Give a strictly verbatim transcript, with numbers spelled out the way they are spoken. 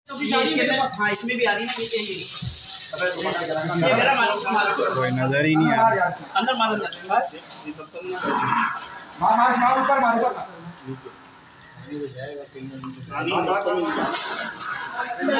हाँ इसमें भी आ रही है कोई नजर ही नहीं आ रहा अंदर मार अंदर